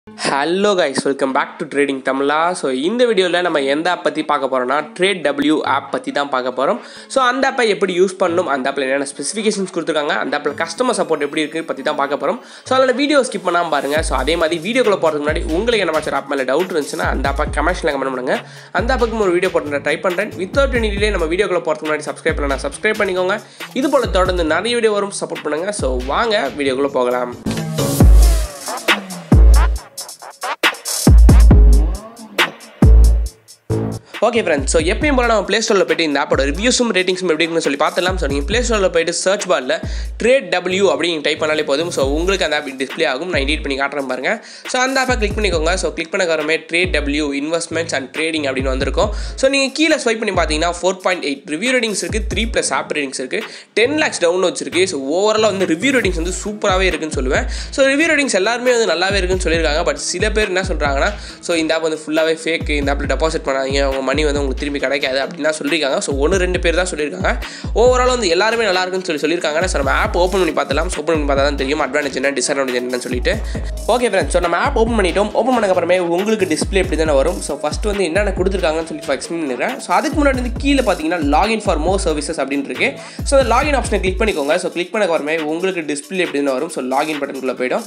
Hello guys, welcome back to Trading Tamla. So in the video la nama endha app பத்தி பார்க்க போறோம்னா Trade W App பத்தி தான் பார்க்க போறோம். So அந்த app எப்படி யூஸ் பண்ணனும், அந்த appல என்னென்ன ஸ்பெசிஃபிகேஷன்ஸ் கொடுத்திருக்காங்க, அந்த appல கஸ்டமர் சப்போர்ட் எப்படி இருக்கு பத்தி தான் பார்க்க போறோம். So அதனால வீடியோ ஸ்கிப் பண்ணாம பாருங்க. So அதே மாதிரி வீடியோக்குள்ள போறதுக்கு முன்னாடி உங்களுக்கு என்ன மாதிரி app மேல டவுட் இருந்துச்சுனா அந்த app கமெண்ட்ஸ்ல கமெண்ட் பண்ணுங்க. அந்த appக்கு ஒரு வீடியோ போட்டு ட்ரை பண்றேன். வித்அவுட் எனி டிலே நம்ம வீடியோக்குள்ள போறதுக்கு முன்னாடி Subscribe பண்ணா Subscribe பண்ணிக்கோங்க. இது போல தொடர்ந்து நிறைய வீடியோ வரும், சப்போர்ட் பண்ணுங்க. So வாங்க வீடியோக்குள்ள போகலாம். Okay friends, so எப்பயும் போல நம்ம Play Store-ல போய்ட்டு இந்த ஆப்போட ரிவ்யூஸும் ரேட்டிங்ஸும் எப்படி இருக்குன்னு சொல்லி பார்த்தலாம். ஸோ நீங்கள் Play Store-ல போய்ட்டு சர்ச் பார்ல Trade W அப்படின்னு டைப் பண்ணாலே போதும். ஸோ உங்களுக்கு அந்த ஆப் டிஸ்ப்ளே ஆகும். நான் எடிட் பண்ணி காட்டுறேன் பாருங்க. ஸோ அந்த ஆப்பை கிளிக் பண்ணிக்கோங்க. ஸோ கிளிக் பண்ண வரமே Trade W investments and trading அப்படின்னு வந்திருக்கும். ஸோ நீங்கள் கீழே ஸ்வைப் பண்ணி பார்த்தீங்கன்னா 4.8 ரிவ்யூ ரேட்டிங்ஸ் இருக்குது, 3+ ஆப் ரேட்டிங்ஸ் இருக்குது, 10 lakhs டவுன்லோட்ஸ் இருக்குது. ஸோ ஓவராலாக வந்து ரிவ்யூ ரேட்டிங்ஸ் வந்து சூப்பராகவே இருக்குன்னு சொல்லுவேன். ஸோ ரிவ்யூ ரேட்டிங்ஸ் எல்லாருமே வந்து நல்லாவே இருக்குன்னு சொல்லியிருக்காங்க. பட் சில பேர் என்ன சொல்கிறாங்கன்னா, ஸோ இந்த ஆப் வந்து ஃபுல்லாகவே ஃபேக், இந்த ஆப்பில் டெபாசிட் பண்ணாதீங்க, அவங்க மணி வந்து உங்களுக்கு திரும்பி கிடைக்காது அப்படின்னா சொல்லியிருக்காங்க. ஸோ 1-2 பேர் தான் சொல்லியிருக்காங்க. ஓவரால் வந்து எல்லாருமே நல்லா இருக்குன்னு சொல்லியிருக்காங்க. ஸோ நம்ம ஆப் ஓப்பன் பண்ணி பார்த்தலாம். ஓப்பன் பண்ணி பார்த்தா தான் தெரியும் அட்வான்டேஜ் என்ன, டிஸ்அட்வான்டேஜ் என்னன்னு சொல்லிட்டு. ஓகே ஃப்ரெண்ட்ஸ், ஸோ நம்ம ஆப் ஓப்பன் பண்ணிட்டோம். ஓப்பன் பண்ணக்கப்புறமே உங்களுக்கு டிஸ்பிளே இப்படி தானே வரும். ஸோ ஃபஸ்ட் வந்து என்னென்ன கொடுத்துருக்காங்கன்னு சொல்லி எக்ஸ்பிளைன் பண்ணிடுறேன். ஸோ அதுக்கு முன்னாடி வந்து கீழே பார்த்தீங்கன்னா லாகின் ஃபார் மோர் சர்வீசஸ் அப்படின்னு இருக்கு. ஸோ அந்த லாகின் ஆப்ஷனை கிளிக் பண்ணிக்கோங்க. ஸோ கிளிக் பண்ணக்கப்புறமே உங்களுக்கு டிஸ்பிளே எப்படி தானே வரும். ஸோ லாகின் பட்டனுக்குள்ளே போய்டும்.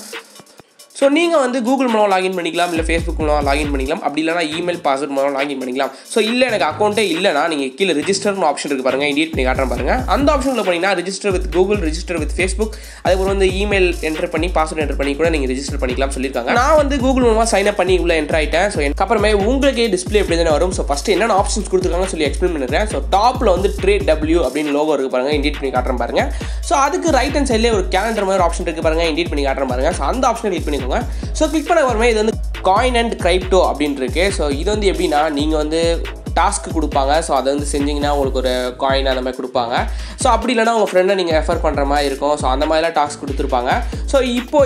ஸோ நீங்கள் வந்து கூகுள் மூலம் லாகின் பண்ணிக்கலாம், இல்லை ஃபேஸ்புக் மூலம் லாகின் பண்ணிக்கலாம், அப்படி இல்லைனா இமெயில் பாஸ்வேர்ட் மூலம் லாகின் பண்ணிக்கலாம். ஸோ இல்லை எனக்கு அக்கௌண்ட்டே இல்லைனா நீங்கள் கீழே ரிஜிஸ்டர்னு ஆப்ஷன் இருக்குது பாருங்கள், எடிட் பண்ணி காட்டுறேன் பாருங்கள். அந்த ஆப்ஷனில் பண்ணிங்கன்னா register with Google, register with Facebook, அதுக்கப்புறம் வந்து இமெயில் என்டர் பண்ணி பாஸ்வேர்ட் என்டர் பண்ணி கூட நீங்கள் ரிஜிஸ்டர் பண்ணிக்கலாம் சொல்லியிருக்காங்க. நான் வந்து கூகுள் மூலமாக சைன் அப் பண்ணி உள்ள என்டர் ஆகிட்டேன். ஸோ எனக்கு அப்புறமே உங்களுக்கு டிஸ்பிளே எப்படி தானே வரும். ஸோ ஃபஸ்ட்டு என்னென்ன ஆப்ஷன்ஸ் கொடுத்துருக்காங்கன்னு சொல்லி எக்ஸ்பிளைன் பண்ணிடுறேன். ஸோ டாப்பில் வந்து Trade W அப்படின்னு லோகோ இருக்குது பாருங்கள், எடிட் பண்ணி காட்டுறேன் பாருங்கள். ஸோ அதுக்கு ரைட் ஹேண்ட் சைட்லேயே ஒரு கேலண்டர் மாதிரி ஆப்ஷன் இருக்குது பாருங்கள், எடிட் பண்ணி காட்டுறேன் பாருங்கள். ஸோ அந்த ஆப்ஷனை கிளிக் பண்ணிக்கோங்க. ஸோ கிளிக் பண்ண வரமே இது வந்து காயின் அண்ட் கிரிப்டோ அப்படின்னு இருக்கு. ஸோ இது வந்து எப்படின்னா நீங்கள் வந்து டாஸ்க்கு கொடுப்பாங்க. ஸோ அதை வந்து செஞ்சிங்கன்னா உங்களுக்கு ஒரு காயின் அந்த மாதிரி கொடுப்பாங்க. ஸோ அப்படி இல்லைனா உங்கள் ஃப்ரெண்டை நீங்கள் ரெஃபர் பண்ணுற மாதிரி இருக்கும். ஸோ அந்த மாதிரிலாம் டாஸ்க் கொடுத்துருப்பாங்க. ஸோ இப்போ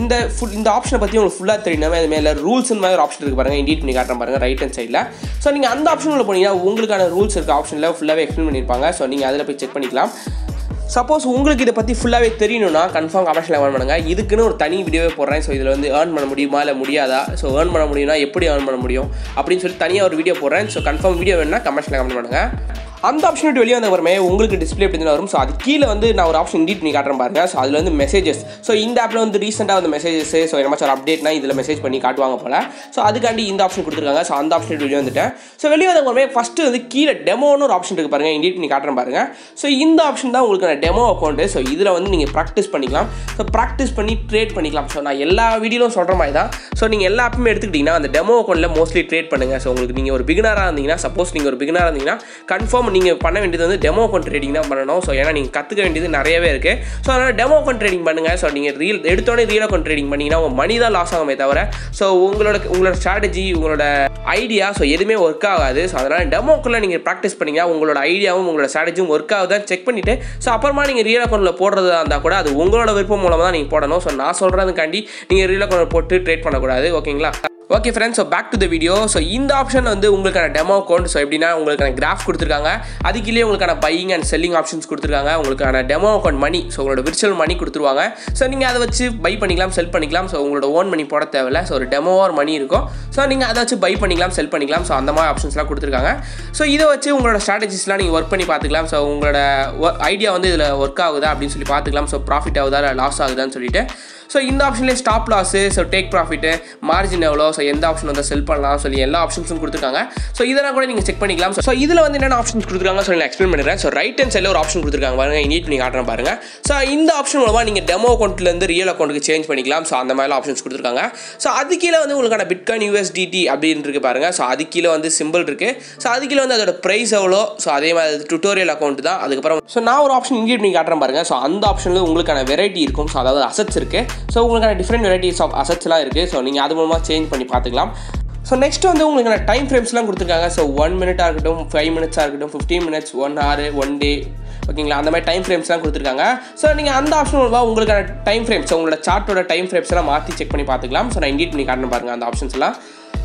இந்த ஆப்ஷனை பற்றி உங்களுக்கு ஃபுல்லாக தெரியணும். அது மேலே ரூல்ஸ் மாதிரி ஒரு ஆப்ஷன் இருக்குது பாருங்கள், எடிட் பண்ணி காட்டுறேன் பாருங்கள் ரைட் ஹேண்ட் சைடில். ஸோ நீங்கள் அந்த ஆப்ஷனில் போனீங்கன்னா உங்களுக்கான ரூல்ஸ் இருக்க ஆப்ஷனில் ஃபுல்லாகவே எக்ஸ்பிளைன் பண்ணியிருப்பாங்க. ஸோ நீங்கள் அதில் போய் செக் பண்ணிக்கலாம். சப்போஸ் உங்களுக்கு இதை பற்றி ஃபுல்லாகவே தெரியணும்னா கன்ஃபார்ம் கமெண்ட்ஸில் கமெண்ட் பண்ணுங்கள். இதுக்குன்னு ஒரு தனி வீடியோவே போடுறேன். ஸோ இதில் வந்து ஏர்ன் பண்ண முடியுமா இல்லை முடியாதா, ஸோ ஏர்ன் பண்ண முடியும்னா எப்படி ஏர்ன் பண்ண முடியும் அப்படின்னு சொல்லி தனியாக ஒரு வீடியோ போடுறேன். ஸோ கன்ஃபார்ம் வீடியோ வேணும்னா கமெண்ட்ஸில் கமெண்ட் பண்ணுங்கள். அந்த ஆப்ஷன் வெளியே வந்த வரமே உங்களுக்கு டிஸ்பிளே எப்படி தான் வரும். ஸோ அது கீழே வந்து நான் ஒரு ஆப்ஷன் எடிட் பண்ணி காட்டுறேன் பாருங்க. ஸோ அதில் வந்து மெசேஜஸ், ஸோ இந்த ஆப்பில் வந்து ரீசெண்டாக வந்து மெசேஜஸ், ஸோ என்ன ஒரு அப்டேட்னா இதில் மெசேஜ் பண்ணி காட்டுவாங்க போல. ஸோ அதுக்காண்டி இந்த ஆப்ஷன் கொடுத்துருக்காங்க. ஸோ அந்த ஆப்ஷன் வெளியே வந்துட்டேன். ஸோ வெளியே வந்த வரமே ஃபஸ்ட்டு வந்து கீழே டெமோன்னு ஒரு ஆப்ஷன் இருக்குது பாருங்கள், எடிட் பண்ணி காட்டுறேன் பாருங்க. ஸோ இந்த ஆப்ஷன் தான் உங்களுக்கு டெமோ அக்கௌண்ட்டு. ஸோ இதில் வந்து நீங்கள் ப்ராக்டிஸ் பண்ணிக்கலாம். ஸோ ப்ராக்டிஸ் பண்ணி ட்ரேட் பண்ணிக்கலாம். ஸோ நான் எல்லா வீடியோவும் சொல்கிற மாதிரி தான். ஸோ நீங்கள் எல்லா ஆப்புமே எடுத்துக்கிட்டிங்கன்னா அந்த டெமோ அக்கௌண்ட்டில் மோஸ்ட்லி ட்ரேட் பண்ணுங்கள். ஸோ உங்களுக்கு நீங்கள் ஒரு பிகினராக இருந்தீங்கன்னா, சப்போஸ் நீங்கள் ஒரு பிகினராக இருந்தீங்கன்னா கன்ஃபார்ம் நீங்கள் பண்ண வேண்டியது வந்து டெமோ அக்கௌண்ட் ட்ரேடிங் தான் பண்ணணும். ஸோ ஏன்னா நீங்கள் கற்றுக்க வேண்டியது நிறையவே இருக்குது. ஸோ அதனால் டெமோ அக்கௌண்ட் ட்ரேடிங் பண்ணுங்கள். ஸோ நீங்கள் எடுத்தோடனே ரியல் அக்கௌண்ட் ட்ரேடிங் பண்ணிங்கன்னா உங்கள் மணி தான் லாஸ் ஆகுமே தவிர ஸோ உங்களோட ஸ்ட்ராட்டஜி, உங்களோட ஐடியா ஸோ எதுவுமே ஒர்க் ஆகாது. ஸோ அதனால் டெமோ அக்கௌண்ட்டில் நீங்கள் ப்ராக்டிஸ் பண்ணிங்கன்னா உங்களோட ஐடியாவும் உங்களோட ஸ்ட்ராட்டஜியும் ஒர்க் ஆகுதான் செக் பண்ணிவிட்டு ஸோ அப்புறமா நீங்கள் ரியல் அக்கௌண்ட்டில் போடுறதா இருந்தால் கூட அது உங்களோட விருப்பம் மூலமாக தான் நீங்கள் போடணும். ஸோ நான் சொல்கிறதுக்காண்டி நீங்கள் ரியல் அக்கௌண்ட் போட்டு ட்ரேட் பண்ணக்கூடாது. ஓகேங்களா? Okay friends, so back to the video. So இந்த ஆப்ஷன் வந்து உங்களுக்கான டெமோ அக்கௌண்ட். ஸோ எப்படின்னா உங்களுக்கான கிராஃப் கொடுத்துருக்காங்க, அதுக்குள்ளேயே உங்களுக்கான பையிங் அண்ட் செல்லிங் ஆப்ஷன்ஸ் கொடுத்துருக்காங்க, உங்களுக்கான டெமோ அக்கௌண்ட் மணி, ஸோ உங்களோட விர்ச்சுவல் மணி கொடுத்துருவாங்க. ஸோ நீங்கள் அதை வச்சு பை பண்ணிக்கலாம், செல் பண்ணிக்கலாம். ஸோ உங்களோட ஓன் மணி போட தேவையில்லை. ஸோ ஒரு டெமோ ஒரு மணி இருக்கும். ஸோ நீங்கள் அதை வச்சு பை பண்ணிக்கலாம், செல் பண்ணிக்கலாம். ஸோ அந்த மாதிரி ஆப்ஷன்ஸ்லாம் கொடுத்துருக்காங்க. ஸோ இதை வச்சு உங்களோட ஸ்ட்ராட்டஜிஸ்லாம் நீங்கள் ஒர்க் பண்ணி பார்த்துக்கலாம். ஸோ உங்களோட ஐடியா வந்து இதில் ஒர்க் ஆகுதா அப்படின்னு சொல்லி பார்த்துக்கலாம். ஸோ ப்ராஃபிட் ஆகுதா இல்லை லாஸ் ஆகுதான்னு சொல்லிட்டு. ஸோ இந்த ஆப்ஷன்லேயே stop loss, so take profit, margin எவ்வளோ, ஸோ எந்த ஆப்ஷன் வந்து செல் பண்ணலாம் சொல்லி எல்லா ஆப்ஷன்ஸும் கொடுத்துருக்காங்க. ஸோ இதெல்லாம் கூட நீங்கள் செக் பண்ணிக்கலாம். ஸோ இதில் வந்து என்னென்ன ஆப்ஷன்ஸ் கொடுத்துருக்காங்க சொல்லி நான் எக்ஸ்பிளைன் பண்ணிடுறேன். ஸோ ரைட் ஹேண்ட் சைடில் ஒரு ஆப்ஷன் கொடுத்துருக்காங்க பாருங்கள், எடிட் பண்ணி காட்டுறேன் பாருங்கள். ஸோ இந்த ஆப்ஷன் மூலமாக நீங்கள் டெமோ அக்கௌண்ட்லேருந்து ரியல் அக்கௌண்ட்டுக்கு சேஞ்ச் பண்ணிக்கலாம். ஸோ அந்த மாதிரிலாம் ஆப்ஷன்ஸ் கொடுத்துருக்காங்க. ஸோ அது கீழே வந்து உங்களுக்கான பிட்காயின் USDT அப்படின்னு இருக்குது பாருங்கள். ஸோ அது கீழே வந்து சிம்பிள் இருக்குது. ஸோ அது கீழே வந்து அதோட ப்ரைஸ் எவ்வளோ, ஸோ அதே மாதிரி டுட்டோரியல் அக்கௌண்ட் தான். அதுக்கப்புறம் ஸோ நான் ஒரு ஆப்ஷன் எடிட் பண்ணி காட்டுறேன் பாருங்கள். ஸோ அந்த ஆப்ஷனில் உங்களுக்கான வெரைட்டி இருக்கும். ஸோ அதாவது அசட்ஸ் இருக்குது. ஸோ உங்களுக்கான டிஃப்ரெண்ட் வெரைட்டிஸ் ஆஃப் அசட்ஸ்லாம் இருக்குது. ஸோ நீங்கள் அது மூலமாக சேஞ்ச் பண்ணி பார்த்துக்கலாம். ஸோ நெக்ஸ்ட் வந்து உங்களுக்கு டைம் ஃப்ரேம்ஸ்லாம் கொடுத்துருக்காங்க. ஸோ 1 minute இருக்கட்டும், 5 minutes இருக்கட்டும், 15 minutes, 1 hour, 1 day, ஓகேங்களா, அந்த மாதிரி டைம் ஃப்ரேம்ஸ்லாம் கொடுத்துருக்காங்க. ஸோ நீங்கள் அந்த ஆப்ஷன் மூலமாக உங்களுக்கான டைம் ஃப்ரேம்ஸ், உங்களோட சார்ட்டோட டைம் ஃப்ரேம்ஸ்லாம் மாற்றி செக் பண்ணி பார்த்துக்கலாம். ஸோ நான் எடிட் பண்ணி காட்டுறேன் பாருங்கள் அந்த ஆப்ஷன்ஸ்லாம்.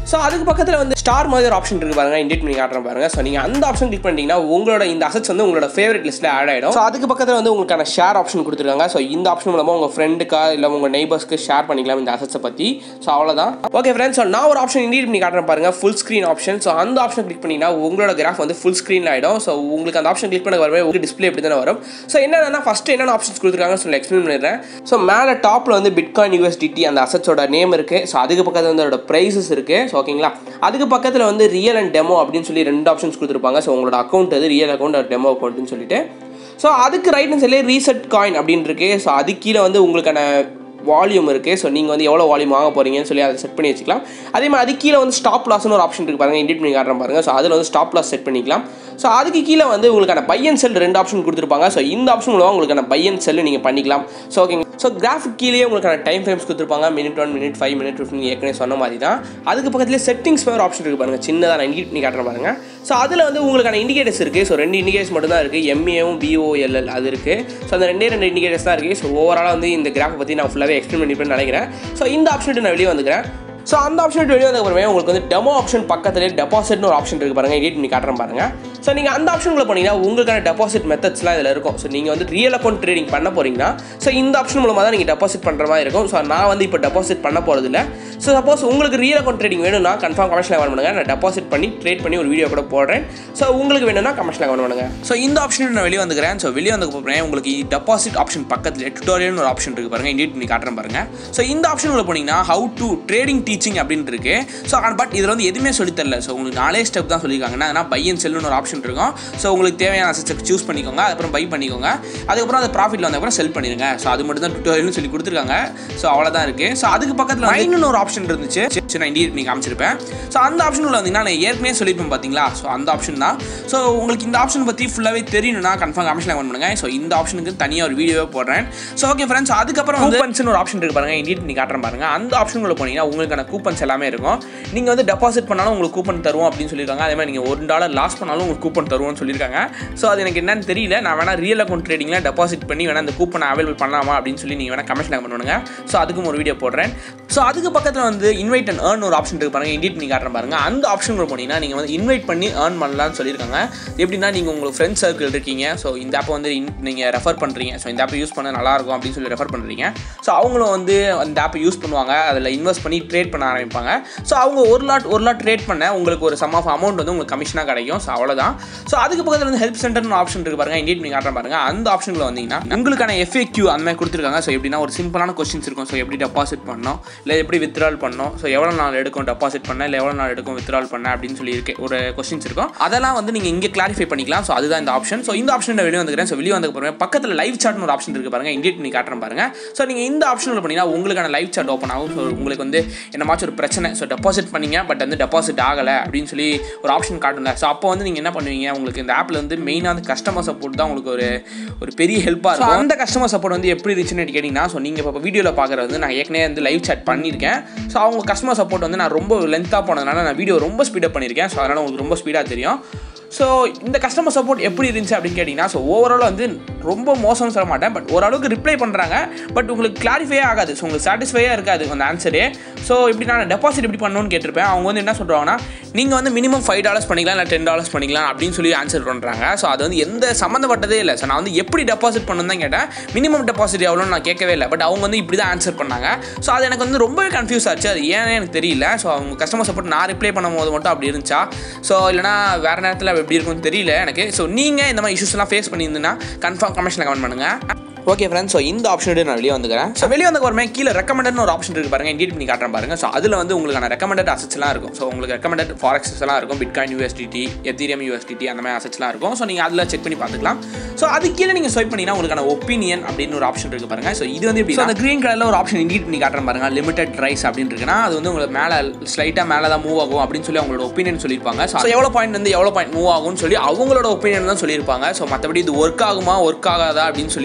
ஸோ அதுக்கு பக்கத்தில் வந்து ஸ்டார் மாதிரி ஒரு ஆப்ஷன் இருக்குது பாருங்கள், இண்டிகேட் பண்ணி காட்டுறேன் பாருங்கள். ஸோ நீங்கள் அந்த ஆப்ஷன் கிளிக் பண்ணிட்டீங்கன்னா உங்களோட இந்த அசெட்ஸ் வந்து உங்களோட ஃபேவரட் லிஸ்ட்டில் ஆட் ஆகிடும். ஸோ அதுக்கு பக்கத்தில் வந்து உங்களுக்கான ஷேர் ஆப்ஷன் கொடுத்துருக்காங்க. ஸோ இந்த ஆப்ஷன் மூலமாக உங்கள் ஃப்ரெண்டுக்கா இல்லை உங்கள் நெய்பர்ஸ்க்கு ஷேர் பண்ணிக்கலாம் இந்த அசெட்ஸை பற்றி. ஸோ அவ்வளோதான். ஓகே ஃப்ரெண்ட்ஸ், ஸோ நான் ஒரு ஆப்ஷன் இண்டிகேட் பண்ணி காட்டுறேன் பாருங்கள், ஃபுல் ஸ்க்ரீன் ஆப்ஷன். ஸோ அந்த ஆப்ஷன் கிளிக் பண்ணிங்கன்னா உங்களோட கிராஃப் வந்து ஃபுல் ஸ்க்ரீனில் ஆகிடும். ஸோ உங்களுக்கு அந்த ஆப்ஷன் கிளிக் பண்ண வரவே உங்களுக்கு டிஸ்பிளே எப்படி தானே வரும். ஸோ என்னென்னா ஃபஸ்ட்டு என்னென்ன ஆப்ஷன்ஸ் கொடுத்துருக்காங்கன்னு சொல்லி எக்ஸ்பிளைன் பண்ணிடுறேன். ஸோ மேலே டாப்பில் வந்து பிட்காயின் USDT அந்த அசெட்ஸோட நேம் இருக்குது. ஸோ அதுக்கு பக்கத்தில் வந்து அதோட ப்ரைஸஸ் இருக்குது. ஸோ ஓகேங்களா, அதுக்கு பக்கத்தில் வந்து ரியல் அண்ட் டெமோ அப்படின்னு சொல்லி 2 ஆப்ஷன்ஸ் கொடுத்துருப்பாங்க. ஸோ உங்களோட அக்கௌண்ட் அது ரியல் அக்கௌண்ட் அது டெமோ அக்கௌண்ட்னு சொல்லிட்டு. ஸோ அதுக்கு ரைட் ஹேண்ட் சைட்லேயே ரீசெட் காயின் அப்படின்னு இருக்கு. ஸோ அது கீழே வந்து உங்களுக்கான வால்யூம் இருக்குது. ஸோ நீங்கள் வந்து எவ்வளோ வால்யூம் வாங்க போகிறீங்கன்னு சொல்லி அதை செட் பண்ணி வச்சுக்கலாம். அதே மாதிரி அது கீழே வந்து ஸ்டாப் லாஸ்னு ஒரு ஆப்ஷன் இருக்குது பாருங்கள், இண்டிகேட் பண்ணி காட்டுறேன் பாருங்கள். ஸோ அதில் வந்து ஸ்டாப் லாஸ் செட் பண்ணிக்கலாம். ஸோ அதுக்கு கீழே வந்து உங்களுக்கான பை அண்ட் செல் 2 ஆப்ஷன் கொடுத்துருப்பாங்க. ஸோ இந்த ஆப்ஷன் மூலமாக உங்களுக்கான பை அண்ட் செல் நீங்கள் பண்ணிக்கலாம். ஸோ ஓகேங்க. ஸோ கிராஃபிக் கீழே உங்களுக்கான டைம் ஃப்ரேம்ஸ் கொடுத்துருப்பாங்க, மினிட் 1, மினிட் 5, மினிட் 15 ஏற்கனவே சொன்ன மாதிரி தான். அதுக்கு பக்கத்துலேயே செட்டிங்ஸ் ஒரு ஆப்ஷன் இருக்குது பாருங்கள், சின்னதாக நான் இண்டிகேட் பண்ணி காட்டுறேன் பாருங்கள். ஸோ அதில் வந்து உங்களுக்கான இண்டிகேட்டர்ஸ் இருக்குது. ஸோ 2 இண்டிகேட்டர்ஸ் மட்டும் தான் இருக்குது, MAவும் BOLL அது இருக்குது. ஸோ அந்த 2 இண்டிகேட்டர்ஸ் தான் இருக்குது. ஸோ ஓவராலாக வந்து இந்த கிராஃபை பற்றி நான் ஃபுல்லாகவே எக்ஸ்பிளைன் பண்ணிப்பேன்னு நினைக்கிறேன். ஸோ இந்த ஆப்ஷன் நான் வெளியே வந்துக்கிறேன். ஸோ அந்த ஆப்ஷன் வெளியே வந்ததுக்கப்புறமே உங்களுக்கு வந்து டெமோ ஆப்ஷன் பக்கத்துலேயே டெபாசிட்னு ஒரு ஆப்ஷன் இருக்குது பாருங்கள், எடிட் பண்ணி காட்டுறேன் பாருங்கள். ஸோ நீங்கள் அந்த ஆப்ஷனுக்குள்ள போனீங்கன்னா உங்களுக்கான டெபாசிட் மெத்தட்ஸ்லாம் இதில் இருக்கும். ஸோ நீங்கள் வந்து ரியல் அக்கௌண்ட் ட்ரேடிங் பண்ண போகிறீங்கன்னா ஸோ இந்த ஆப்ஷன் மூலமாக தான் நீங்கள் டெபாசிட் பண்ணுற மாதிரி இருக்கும். ஸோ நான் வந்து இப்போ டெபாசிட் பண்ண போகிறது இல்லை. ஸோ சப்போஸ் உங்களுக்கு ரியல் அக்கௌண்ட் ட்ரேடிங் வேணும்னா கன்ஃபார்ம் கமெண்ட்ஸில் கமெண்ட் பண்ணுங்கள், நான் டெபாசிட் பண்ணி ட்ரேட் பண்ணி ஒரு வீடியோ கூட போடுறேன். ஸோ உங்களுக்கு வேணும்னா கமெண்ட்ஸில் கமெண்ட் பண்ணுங்கள். ஸோ இந்த ஆப்ஷன் நான் வெளியே வந்துக்கிறேன். ஸோ வெளியே வந்ததுக்கப்புறம் உங்களுக்கு டெபாசிட் ஆப்ஷன் பக்கத்தில் டுட்டோரியல்னு ஒரு ஆப்ஷன் இருக்குது பாருங்கள், எடிட் பண்ணி காட்டுறேன் பாருங்கள். ஸோ இந்த ஆப்ஷனுக்குள்ள போனீங்கன்னா ஹவு டு ட்ரேடிங் டீச்சிங் அப்படின்னு இருக்குது. ஸோ பட் இதில் வந்து எதுவுமே சொல்லித்தரல. ஸோ உங்களுக்கு 4 ஸ்டெப் தான் சொல்லியிருக்காங்கன்னா அதனால் பை அண்ட் செல்லுன்னு ஒரு ஆப்ஷன் இருக்கும். ஸோ உங்களுக்கு தேவையான அசெட்ஸை சூஸ் பண்ணிக்கோங்க, அதுக்கப்புறம் பை பண்ணிக்கோங்க, அதுக்கப்புறம் அந்த ப்ராஃபிட்டில் வந்ததுக்கப்புறம் செல் பண்ணிடுங்க. ஸோ அது மட்டும் தான் டுட்டோரியல்னு சொல்லி கொடுத்துருக்காங்க. ஸோ அவ்வளோதான் இருக்குது. ஸோ அதுக்கு பக்கத்தில் மைன்னு ஒரு ஆப்ஷன் இருந்துச்சு, நான் இண்டிகேட் பண்ணி காமிச்சிருப்பேன். ஸோ அந்த ஆப்ஷன் உள்ள வந்தீங்கன்னா நான் ஏற்கனவே சொல்லியிருப்பேன் பார்த்தீங்களா. ஸோ அந்த ஆப்ஷன் தான். ஸோ உங்களுக்கு இந்த ஆப்ஷன் பற்றி ஃபுல்லாகவே தெரியணும்னா கன்ஃபார்ம் கமெண்ட்ஸில் கமெண்ட் பண்ணுங்கள். ஸோ இந்த ஆப்ஷனுக்கு தனியாக ஒரு வீடியோவே போடுறேன். ஸோ ஓகே ஃப்ரெண்ட்ஸ், அதுக்கப்புறம் வந்து கூப்பன்ஸ்னு ஒரு ஆப்ஷன் இருக்குது பாருங்கள், இண்டிகேட் பண்ணி காட்டுறேன் பாருங்கள். அந்த ஆப்ஷனுக்குள்ள போனீங்கன்னா உங்களுக்கான கூப்பன்ஸ் எல்லாமே இருக்கும். நீங்கள் வந்து டெபாசிட் பண்ணாலும் உங்களுக்கு கூப்பன் தருவோம் அப்படின்னு சொல்லியிருக்காங்க. அதே மாதிரி நீங்கள் $1 லாஸ் பண்ணாலும் உங்களுக்கு கூப்பன் தருவோம்னு சொல்லியிருக்காங்க. ஸோ அது எனக்கு என்னன்னு தெரியல. நான் வேணா ரியல் அக்கௌண்ட் ட்ரேடிங்கில் டெபாசிட் பண்ணி வேணா அந்த கூப்பனை அவைலபிள் பண்ணலாமா அப்படின்னு சொல்லி நீங்கள் வேணா கமெண்ட்ஸில் கமெண்ட் பண்ணுங்க. ஸோ அதுக்கும் ஒரு வீடியோ போடுறேன். ஸோ அதுக்கு பக்கத்தில் வந்து இன்வைட் அண்ட் ஏர்ன் ஒரு ஆப்ஷன் இருக்கு பாருங்க, இண்டிகேட் பண்ணி காட்டுறேன் பாருங்க. அந்த ஆப்ஷன் போனீங்கன்னா நீங்கள் வந்து இன்வைட் பண்ணி ஏர்ன் பண்ணலாம்னு சொல்லியிருக்காங்க. எப்படின்னா நீங்கள் உங்களுக்கு ஃப்ரெண்ட்ஸ் சர்க்கிள் இருக்கீங்க, ஸோ இந்த ஆப்பை வந்து நீங்கள் ரெஃபர் பண்ணுறீங்க, ஸோ இந்த ஆப்பை யூஸ் பண்ண நல்லாயிருக்கும் அப்படின்னு சொல்லி ரெஃபர் பண்ணுறீங்க. ஸோ அவங்களும் வந்து அந்த ஆப்பை யூஸ் பண்ணுவாங்க, அதில் இன்வெஸ்ட் பண்ணி ட்ரேட் பண்ண ஆரம்பிப்பாங்க. ஸோ அவங்க ஒரு லாட் ட்ரேட் பண்ண உங்களுக்கு ஒரு சம் ஆஃப் அமௌண்ட் வந்து உங்களுக்கு கமிஷனாக கிடைக்கும். ஸோ அவ்வளோதான். ஸோ அதுக்கு பக்கத்தில் வந்து ஹெல்ப் சென்டர்னு ஆப்ஷன் இருக்கு பாருங்க, இண்டிகேட் பண்ணி காட்டுறேன் பாருங்க. அந்த ஆப்ஷனில் வந்தீங்கன்னா உங்களுக்கான FAQ அந்த மாதிரி கொடுத்துருக்காங்க. ஸோ எப்படின்னா ஒரு சிம்பிளான கொஸ்டின்ஸ் இருக்கும். ஸோ எப்படி டெபாசிட் பண்ணணும், இல்லை எப்படி வித்ட்ரால் பண்ணணும், ஸோ எவ்வளோ நாள் எடுக்கும் டெபாசிட் பண்ண, இல்லை எவ்வளோ நாள் எடுக்கும் வித்ட்ரால் பண்ண அப்படின்னு சொல்லி இருக்கு ஒரு கொஸ்டின்ஸ் இருக்கும். அதெல்லாம் வந்து நீங்கள் இங்கே கிளாரிஃபை பண்ணிக்கலாம். ஸோ அதுதான் இந்த ஆப்ஷன். ஸோ இந்த ஆப்ஷன் வெளியே வந்துக்கிறேன். ஸோ வெளியே வந்ததுக்கு அப்புறம் பக்கத்தில் லைவ் சாட்னு ஒரு ஆப்ஷன் இருக்கு பாருங்க, இண்டிகேட் பண்ணி காட்டுறேன் பாருங்க. ஸோ நீங்கள் இந்த ஆப்ஷனில் பண்ணீங்கன்னா உங்களுக்கான லைவ் சாட் ஓப்பன் ஆகும். ஸோ உங்களுக்கு வந்து என்னமாச்சும் ஒரு பிரச்சனை, ஸோ டெபாசிட் பண்ணீங்க பட் வந்து டெபாசிட் ஆகலை அப்படின்னு சொல்லி ஒரு ஆப்ஷன் காட்டுங்க. ஸோ அப்போ வந்து நீங்கள் என்ன பண்ணுவீங்க, உங்களுக்கு இந்த ஆப்பில் வந்து மெயினாக வந்து கஸ்டமர் சப்போர்ட் தான் உங்களுக்கு ஒரு பெரிய ஹெல்ப்பாக இருக்கும். அந்த கஸ்டமர் சப்போர்ட் வந்து எப்படி இருந்துச்சுன்னு கேட்டிங்கன்னா, ஸோ நீங்கள் இப்போ வீடியோவில் பார்க்குறது வந்து நான் ஏற்கனவே வந்து லைவ் சாட் பண்ணியிருக்கேன். ஸோ அவங்க கஸ்டமர் சப்போர்ட் வந்து நான் ரொம்ப லென்த்தாக போனதுனால நான் வீடியோ ரொம்ப ஸ்பீடப் பண்ணியிருக்கேன். ஸோ அதனால் உங்களுக்கு ரொம்ப ஸ்பீடாக தெரியும். ஸோ இந்த கஸ்டமர் சப்போர்ட் எப்படி இருந்துச்சு அப்படின்னு கேட்டிங்கன்னா, ஸோ ஓவரால் வந்து ரொம்ப மோசம்னு சொல்ல மாட்டேன், பட் ஓரளவுக்கு ரிப்ளை பண்ணுறாங்க, பட் உங்களுக்கு கிளாரிஃபையே ஆகாது. ஸோ உங்களுக்கு சாட்டிஸ்ஃபையாக இருக்காது அந்த ஆன்சரே. ஸோ இப்படி நான் டெபாசிட் எப்படி பண்ணணும்னு கேட்டிருப்பேன். அவங்க வந்து என்ன சொல்கிறாங்கன்னா, நீங்கள் வந்து மினிமம் $5 பண்ணிக்கலாம், இல்லை $10 பண்ணிக்கலாம் அப்படின்னு சொல்லி ஆன்சர் பண்ணுறாங்க. ஸோ அது வந்து எந்த சம்மந்தப்பட்டதே இல்லை. ஸோ நான் வந்து எப்படி டெபாசிட் பண்ணணும் தான் கேட்டேன், மினிமம் டெபாசிட் எவ்வளோன்னு நான் கேட்கவே இல்லை. பட் அவங்க வந்து இப்படி தான் ஆன்சர் பண்ணாங்க. ஸோ அது எனக்கு வந்து ரொம்பவே கன்ஃபியூஸ் ஆச்சு, அது ஏன்னு எனக்கு தெரியல. ஸோ அவங்க கஸ்டமர் சப்போர்ட் நான் ரிப்ளை பண்ணும்போது மட்டும் அப்படி இருந்துச்சா, ஸோ இல்லைனா வேறு நேரத்தில் எப்படி இருக்கும்னு தெரியல எனக்கு. ஸோ நீங்கள் இந்த மாதிரி இஷ்யூஸ்லாம் ஃபேஸ் பண்ணியிருந்தீங்கன்னா கன்ஃபார்ம் கமெண்ட்ஸில் கமெண்ட் பண்ணுங்கள். ஓகே ஃப்ரெண்ட்ஸ், ஸோ இந்த ஆப்ஷன் நான் வெளியே வந்துக்கிறேன். ஸோ வெளியே வந்த வரமே கீழே ரெக்கமெண்டட்னு ஒரு ஆப்ஷன் இருக்குது பாருங்கள், இண்டிகேட் பண்ணி காட்டுறேன் பாருங்கள். ஸோ அதில் வந்து உங்களுக்கான ரெக்கமெண்டட் அசெட்ஸ்லாம் இருக்கும். ஸோ உங்களுக்கு ரெக்கமெண்டட் ஃபாரெக்ஸ் எல்லாம் இருக்கும், பிட்காயின் USDT, எத்தீரியம் USDT அந்த மாதிரி அசெட்ஸ்லாம் இருக்கும். ஸோ நீங்கள் அதில் செக் பண்ணி பார்த்துக்கலாம். ஸோ அது கீழே நீங்கள் ஸ்வைப் பண்ணிங்கன்னா உங்களுக்கான ஒப்பீனியன் அப்படின்னு ஒரு ஆப்ஷன் இருக்குது பாருங்கள். ஸோ இது வந்து எப்படி அந்த க்ரீன் கலரில் ஒரு ஆப்ஷன் இண்டிகேட் பண்ணி காட்டுறேன் பாருங்கள், லிமிடெட் ரைஸ் அப்படின்னு இருக்குன்னா அது வந்து உங்களுக்கு மேலே ஸ்லைட்டாக மேலே தான் மூவ் ஆகும் அப்படின்னு சொல்லி அவங்களோட ஒப்பீனியன் சொல்லியிருப்பாங்க. ஸோ எவ்வளோ பாயிண்ட் வந்து எவ்வளோ பாயிண்ட் மூவ் ஆகும்னு சொல்லி அவங்களோட ஒப்பீனியன் தான் சொல்லியிருப்பாங்க. ஸோ மற்றபடி இது ஒர்க் ஆகுமா ஒர்க் ஆகாதா அப்படின்னு சொல்லி நீங்கள் வந்து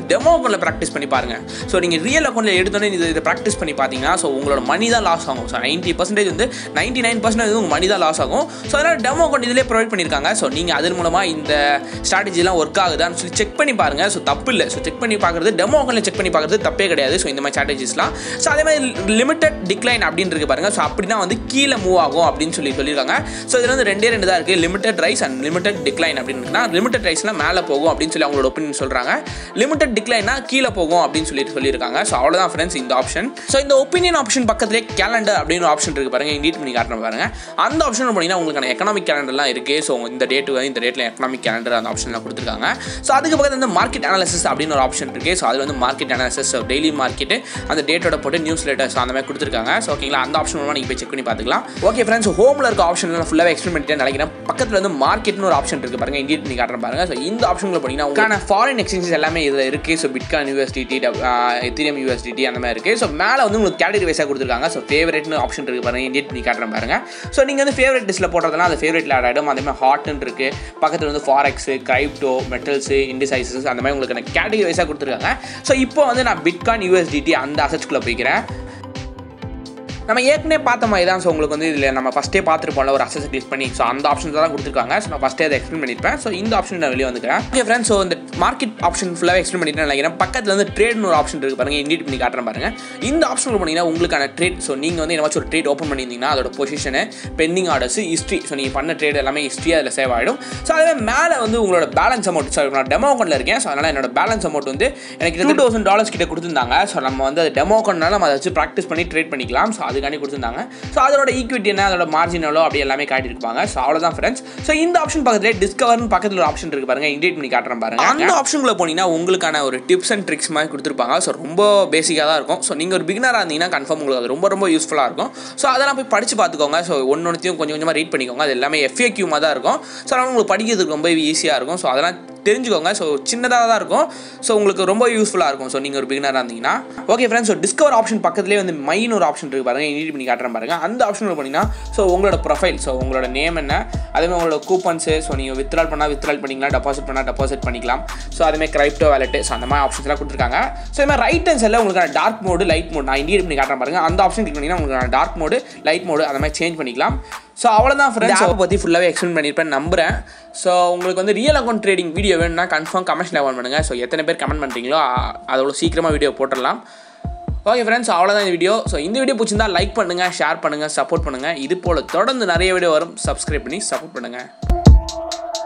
டெமோ அக்கௌண்ட்டில் ப்ராக்டிஸ் பண்ணி பாருங்கள். ஸோ நீங்கள் ரியல் அக்கௌண்ட்டில் எடுத்தோன்னே இதை ப்ராக்டிஸ் பண்ணி பார்த்தீங்கன்னா ஸோ உங்களோட மணி தான் லாஸ் ஆகும். ஸோ 90% வந்து 99% உங்கள் மணி தான் லாஸ் ஆகும். ஸோ அதனால் டெமோ அக்கௌண்ட் இதிலே ப்ரொவைட் பண்ணியிருக்காங்க. ஸோ நீங்கள் அதன் மூலமாக இந்த ஸ்ட்ராட்டஜிலாம் ஒர்க் ஆகுதான்னு சொல்லி செக் பண்ணி பாருங்கள். ஸோ தப்பு இல்லை. ஸோ செக் பண்ணி பார்க்குறது டெமோ அக்கௌண்ட்டில் செக் பண்ணி பார்க்குறது தப்பே கிடையாது. ஸோ இந்த மாதிரி ஸ்ட்ராட்டஜிஸ்லாம் ஸோ அதே மாதிரி லிமிடெட் டிக்ளைன் அப்படின்னு இருக்கு பாருங்கள். ஸோ அப்படின்னா வந்து கீழே மூவ் ஆகும் அப்படின்னு சொல்லியிருக்காங்க. ஸோ இதில் வந்து ரெண்டு தான் இருக்குது, limited rise and limited decline அப்படின்னு இருக்குன்னா லிமிடெட் ரைஸ்லாம் மேலே போகும் அப்படின்னு சொல்லி அவங்களோட ஒப்பீனியன் சொல்கிறாங்க. லிமிடெட் டிக்ளைனா கீழே போகும் அப்படின்னு சொல்லியிருக்காங்க. ஸோ அவ்வளோதான் ஃப்ரெண்ட்ஸ் இந்த ஆப்ஷன். ஸோ இந்த ஒப்பீனியன் ஆப்ஷன் பக்கத்திலே கேலண்டர் அப்படின்னு ஆப்ஷன் இருக்குது பாருங்க, இண்டிட் பண்ணி காட்டுறேன் பாருங்க. அந்த ஆப்ஷன் போனீங்கன்னா உங்களுக்கான எக்கனாமிக் கேலண்டர்லாம் இருக்குது. ஸோ இந்த டேட்டில் எக்கனாமிக் கேலண்டர் அந்த ஆப்ஷன்லாம் கொடுத்துருக்காங்க. ஸோ அதுக்கு பக்கத்தில் வந்து மார்க்கெட் அனாலிசிஸ் அப்படின்னு ஒரு ஆப்ஷன் இருக்குது. ஸோ அது வந்து மார்க்கெட் அனாலிசிஸ் டெய்லி மார்க்கெட்டு அந்த டேட்டோட போட்டு நியூஸ் லெட்டர்ஸ் அந்த மாதிரி கொடுத்துருக்காங்க. ஸோ ஓகேங்களா, அந்த ஆப்ஷன் மூலமாக நீங்கள் போய் செக் பண்ணி பார்த்துக்கலாம். ஓகே ஃப்ரெண்ட்ஸ், ஹோமில் இருக்க ஆப்ஷன் நான் ஃபுல்லாக எக்ஸ்பிளைன் பண்ணிட்டு நினைக்கிறேன். பக்கத்தில் வந்து மார்க்கெட்னு ஒரு ஆப்ஷன் இருக்குது பாருங்க, இண்டிட் பண்ணி காட்டுறேன் பாருங்க. ஸோ இந்த ஆப்ஷனில் போனீங்கன்னா உங்களுக்கான ஃபாரின் எக்ஸ்சேஞ்சஸ் எல்லாமே இதில் இருக்குது. So bitcoin USDT, ethereum USDT அந்த மாதிரி இருக்குது. ஸோ மேலே வந்து உங்களுக்கு கேட்டகரி வைஸாக கொடுத்துருக்காங்க. ஸோ ஃபேவரட்னு ஆப்ஷன் இருக்குது பாருங்க, இண்டிட் பண்ணி காட்டுறேன் பாருங்க. ஸோ நீங்கள் வந்து ஃபேவரட் லிஸ்ட்டில் போடுறதுனா அந்த ஃபேவரட்டில் ஆட் ஆகிடும். அதே மாதிரி ஹாட்னு இருக்குது. பக்கத்தில் வந்து ஃபாரெக்ஸ், கிரைப்டோ, மெட்டல்ஸு, இண்டிசைசஸ் அந்த மாதிரி உங்களுக்கு கேட்டகரி வைஸாக கொடுத்துருக்காங்க. ஸோ இப்போ வந்து நான் பிட்காயின் யூஎஸ்டிடி அந்த அசெட்ஸ்குள்ளே போய்க்கிறேன். நம்ம ஏற்கனவே பார்த்த மாதிரி தான். ஸோ உங்களுக்கு வந்து இதில் நம்ம ஃபஸ்ட்டே பார்த்துருப்போம்ல ஒரு அசெட் கிளிக் பண்ணி. ஸோ அந்த ஆப்ஷன்ஸ் தான் கொடுத்துருக்காங்க. ஸோ நான் ஃபஸ்ட்டே அதை எக்ஸ்பிளைன் பண்ணியிருப்பேன். ஸோ இந்த ஆப்ஷன் நான் வெளியே வந்துக்கிறேன். ஓகே ஃப்ரெண்ட்ஸ், ஸோ இந்த மார்க்கெட் ஆப்ஷன் ஃபுல்லாக எக்ஸ்பிளைன் பண்ணிட்டு நினைக்கிறேன். பக்கத்தில் வந்து ட்ரேட்னு ஒரு ஆப்ஷன் இருக்குது பாருங்கள், இண்டிட் பண்ணி காட்டுறேன் பாருங்கள். இந்த ஆப்ஷனில் போனீங்கன்னா உங்களுக்கான ட்ரேட். ஸோ நீங்கள் வந்து என்ன ஒரு ட்ரேட் ஓப்பன் பண்ணியிருந்தீங்கன்னா அதோட position, pending orders, history. So நீங்கள் பண்ண ட்ரேட் எல்லாமே ஹிஸ்ட்ரி அதில் சேவ் ஆகிடும். ஸோ அதே மேலே வந்து உங்களோட பேலன்ஸ் அமௌண்ட். ஸோ நான் டெமோ அக்கௌண்ட்டில் இருக்கேன். ஸோ அதனால் என்னோட பேலன்ஸ் அமௌண்ட் வந்து எனக்கு $2,000 கிட்ட கொடுத்துருந்தாங்க. ஸோ நம்ம வந்து அது டெமோ அக்கௌண்ட்னால நம்ம அதை வச்சு ப்ராக்டிஸ் பண்ணி ட்ரேட் பண்ணிக்கலாம். ஸோ அதுக்காண்டி கொடுத்துருந்தாங்க. ஸோ அதோட ஈக்விட்டி என்ன, அதோட மார்ஜின் எவ்வளோ அப்படி எல்லாமே காட்டியிருப்பாங்க. ஸோ அவ்வளோதான் ஃப்ரெண்ட்ஸ். ஸோ இந்த ஆப்ஷன் பக்கத்தில் டிஸ்கவர்னு பக்கத்தில் ஒரு ஆப்ஷன் இருக்குது பாருங்க, இண்டிட் பண்ணி காட்டுறேன் பாருங்க. அந்த ஆப்ஷனுக்குள்ள போனீங்கன்னா உங்களுக்கான ஒரு டிப்ஸ் அண்ட் ட்ரிக்ஸ் மாதிரி கொடுத்துருப்பாங்க. ஸோ ரொம்ப பேசிக்காக தான் இருக்கும். ஸோ நீங்கள் ஒரு பிகினராக இருந்தீங்கன்னா கன்ஃபார்ம் உங்களுக்கு அது ரொம்ப யூஸ்ஃபுல்லாக இருக்கும். ஸோ அதெல்லாம் போய் படித்து பார்த்துக்கோங்க. ஸோ ஒன்னொன்றையும் கொஞ்சம் கொஞ்சமாக ரீட் பண்ணிக்கோங்க. அது எல்லாமே FAQ தான் இருக்கும். ஸோ அதனால் உங்களுக்கு படிக்கிறதுக்கு ரொம்ப ஈஸியாக இருக்கும். ஸோ அதெல்லாம் தெரிஞ்சுக்கோங்க. ஸோ சின்னதாக தான் இருக்கும். ஸோ உங்களுக்கு ரொம்ப யூஸ்ஃபுல்லாக இருக்கும். ஸோ நீங்கள் ஒரு பிகினராக இருந்தீங்கன்னா okay friends. So discover option பக்கத்துலேயே வந்து மைன் ஒரு ஆப்ஷன் இருக்குது பாருங்கள், இண்டிட் பண்ணி காட்டுறேன் பாருங்கள். அந்த ஆப்ஷனில் போனீங்கன்னா ஸோ உங்களோட ப்ரொஃபைல், ஸோ உங்களோட நேம் என்ன, அதேமாதிரி உங்களோட கூப்பன்ஸு, ஸோ நீங்கள் வித்ட்ரால் பண்ணிக்கலாம், டெபாசிட் பண்ணால் டெபாசிட் பண்ணிக்கலாம். ஸோ அதுமாதிரி கிரைப்டோ வாலெட்டு, ஸோ அந்த மாதிரி ஆப்ஷன்ஸ்லாம் கொடுத்துருக்காங்க. ஸோ இது மாதிரி ரைட் ஹேண்ட் சைடில் உங்களுக்கான டார்க் மோடு, லைட் மோட் நான் இண்டிட் பண்ணி காட்டுறேன் பாருங்கள். அந்த ஆப்ஷன் கிளிக் பண்ணிங்கன்னா உங்களுக்கான டார்க் மோடு, லைட் மோடு அந்த மாதிரி சேஞ்ச் பண்ணிக்கலாம். ஸோ அவ்வளோதான் ஃப்ரெண்ட்ஸ். ஆப்பை பற்றி ஃபுல்லாகவே எக்ஸ்பிளைன் பண்ணியிருப்பேன் நம்புறேன். ஸோ உங்களுக்கு வந்து ரியல் அக்கௌண்ட் ட்ரேடிங் வீடியோ வேணும்னா கன்ஃபார்ம் கமெண்ட்ஸில் கமெண்ட் பண்ணுங்கள். ஸோ எத்தனை பேர் கமெண்ட் பண்ணுறீங்களோ அதோட சீக்கிரமாக வீடியோ போட்டுடலாம். ஓகே ஃப்ரெண்ட்ஸ், அவ்வளோதான் இந்த வீடியோ. ஸோ இந்த வீடியோ பிடிச்சிருந்தா லைக் பண்ணுங்கள், ஷேர் பண்ணுங்கள், சப்போர்ட் பண்ணுங்கள். இது போல் தொடர்ந்து நிறைய வீடியோ வரும். சப்ஸ்கிரைப் பண்ணி சப்போர்ட் பண்ணுங்கள்.